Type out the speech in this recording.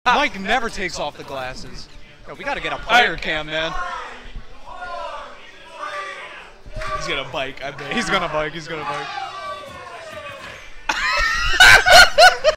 Mike never takes off the glasses. Yo, we gotta get a player cam, man. He's gonna bike, I bet. He's gonna bike.